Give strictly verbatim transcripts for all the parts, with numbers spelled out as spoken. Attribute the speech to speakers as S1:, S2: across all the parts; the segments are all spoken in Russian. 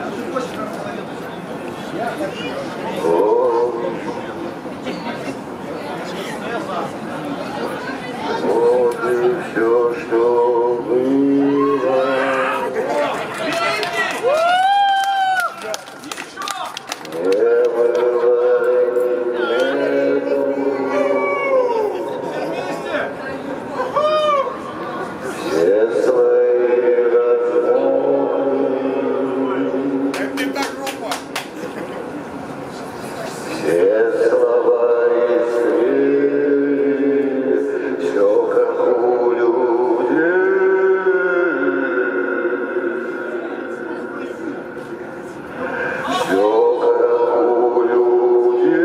S1: Вот и все, что было. Не бывает нету. Все свои размолвки. Все слова искрили, все как у людей. Все как у людей.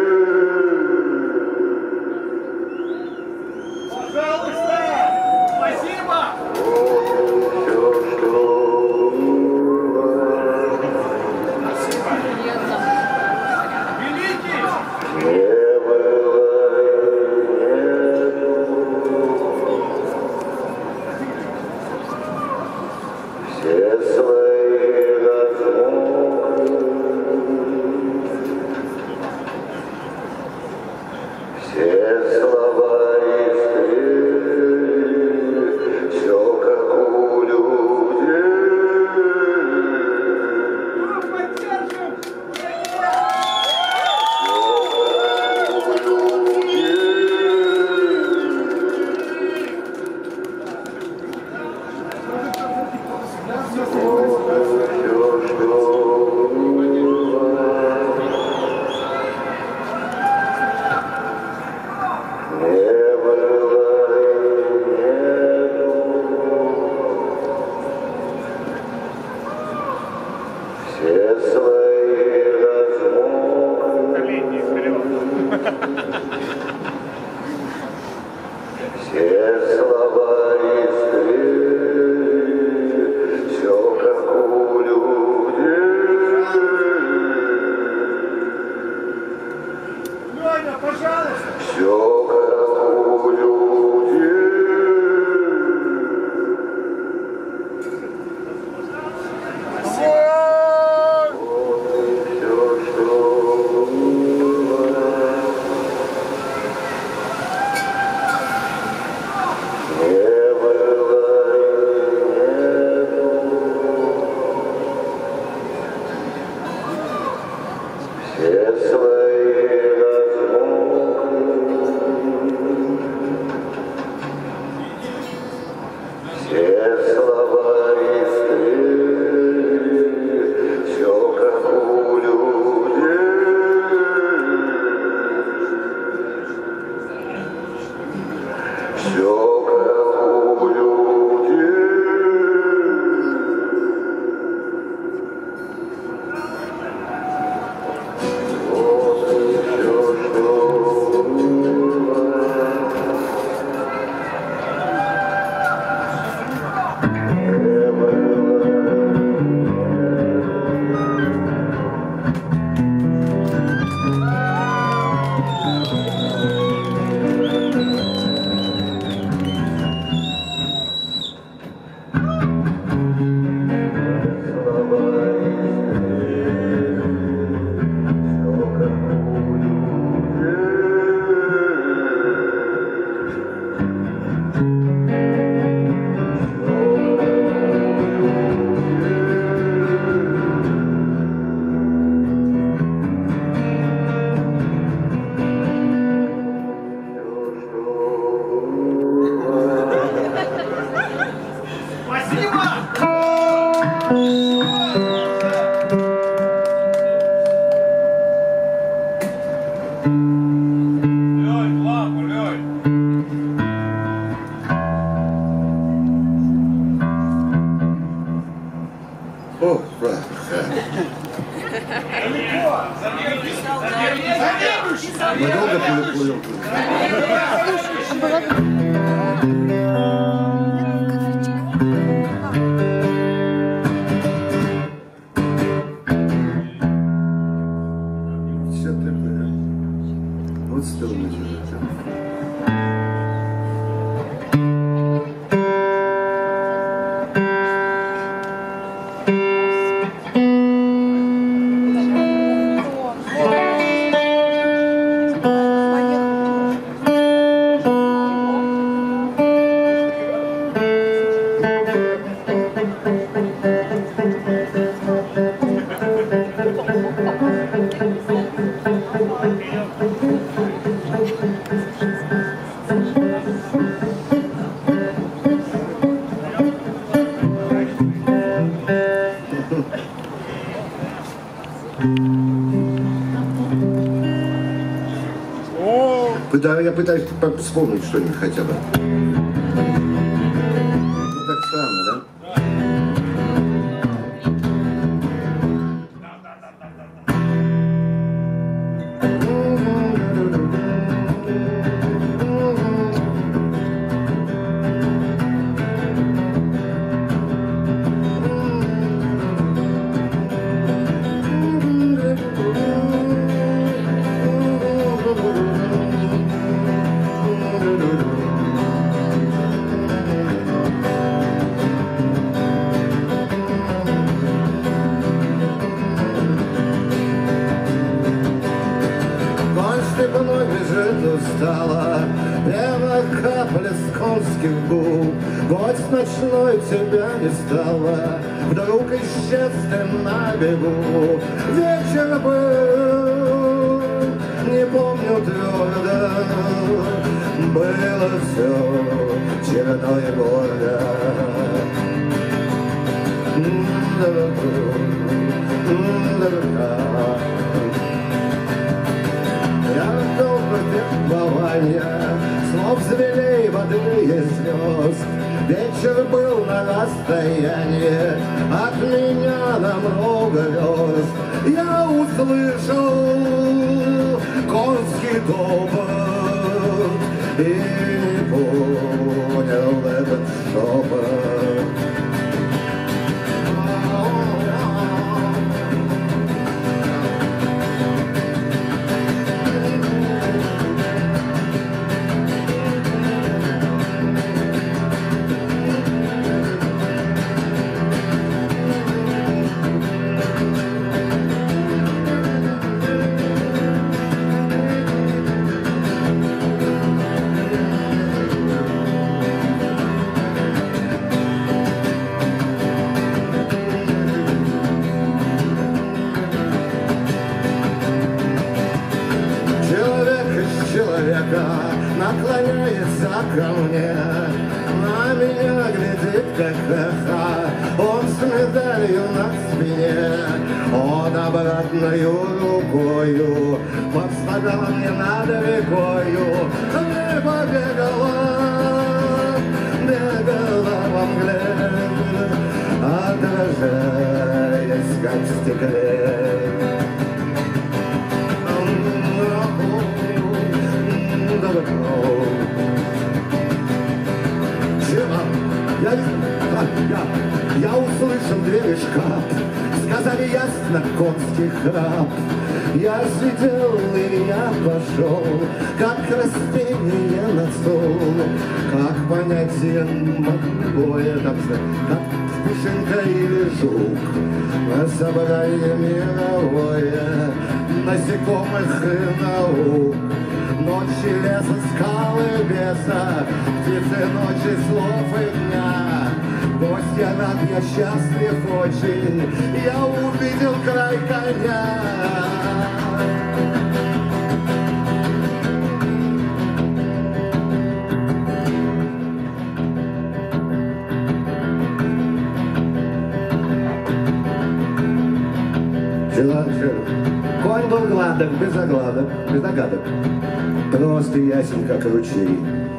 S2: Пожалуйста! Спасибо!
S1: Вот и все, что было.
S2: Великий!
S1: Не бывает нету. Все свои размолвки. Все слова искрили, все как у людей.
S2: Поддержим!
S1: Все свои размолвки. Все слова искрили, все как у людей.
S2: Леня, пожалуйста!
S1: Все как у людей. Вот и все, что было. Не бывает нету. Все свои размолвки. Все слова искрили, все как у людей. Все как у людей. Вот и все, что было. Не бывает. Слова искрили, все как у людей.
S2: Спасибо! Лёнь, лапу, Лёнь!
S1: О, брат.
S2: Далеко! Заведующий!
S1: Мы долго плывем? Все такое. Вот стороны живете.
S3: Thank you.
S2: О,
S3: Пытаюсь- Я пытаюсь по- вспомнить что-нибудь хотя бы. Ну так странно, да? Конь вновь бежит устала, первая капля с конских губ. Гость ночной тебя не стало, вдруг исчез ты на бегу. Вечер был, не помню твердо, было все черно и гордо. Я долго требования, слов звелей, воды и слез. Вечер был на расстоянии от меня на много верст. Я услышал конский топот и не понял этот шепот. Человека наклоняется ко мне, на меня глядит как эхо, он с медалью на спине, он обратною рукою подставил мне над рекою, небо бегало, бегало во мгле, отражаясь как в стекле. Я, я, я услышал двери шкаф, сказали ясно конский храп. Я сидел и я пошел, как растение на стол. Как понятие могу это все, как пушинка или жук. На собрание мировое насекомых и наук. Ночи леса, скалы беса, птицы ночи, слов и дня. Гость я рад, я счастлив очень, я увидел край коня. Конь был гладок, без огладок, без догадок, просто ясен, как ручей.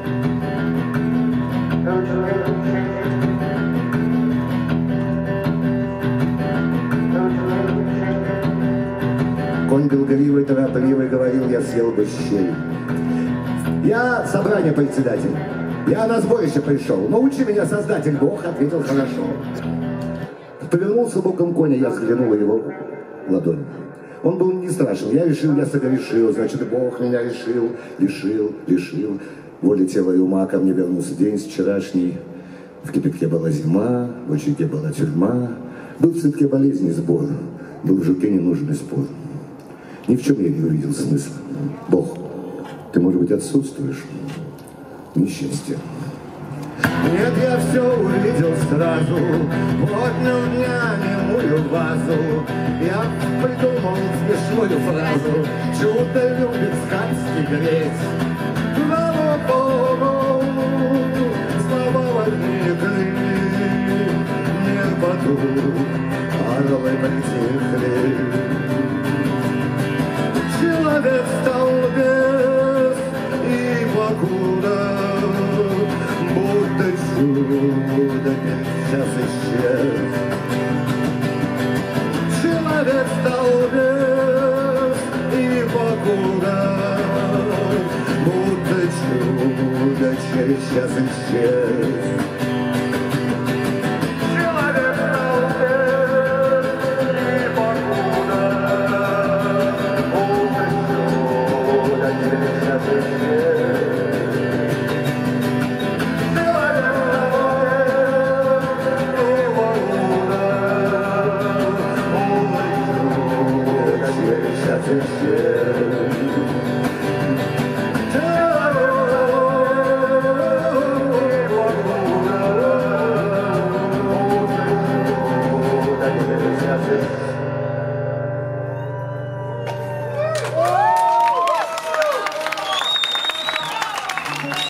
S3: Конь долговивый, торопливый, говорил, я съел бы щей. Я собрание председатель, я на сборище пришел, научи меня, Создатель, Бог ответил хорошо. Повернулся боком коня, я взглянул в его ладонь. Он был не страшен. Я решил, я согрешил. Значит, Бог меня решил, лишил, лишил. Воли тела и ума ко мне вернулся день с вчерашний. В кипятке была зима, в очаге была тюрьма. Был в цветке болезни сбор, был в жуке ненужный спор. Ни в чем я не увидел смысла. Бог, ты, может быть, отсутствуешь? Несчастье. Нет, я все увидел сразу, поднял дня немую вазу. Я придумал смешную фразу: чудо любит сказки греть. Слава Богу, слова возникли, мир потух, орлы притихли. Человек стал без и покуда, будто чудо сейчас исчез. Человек стал без и покуда, будто чудо через час исчез. Человек стал без и покуда, будто чудо через час исчез. Сейчас исчез.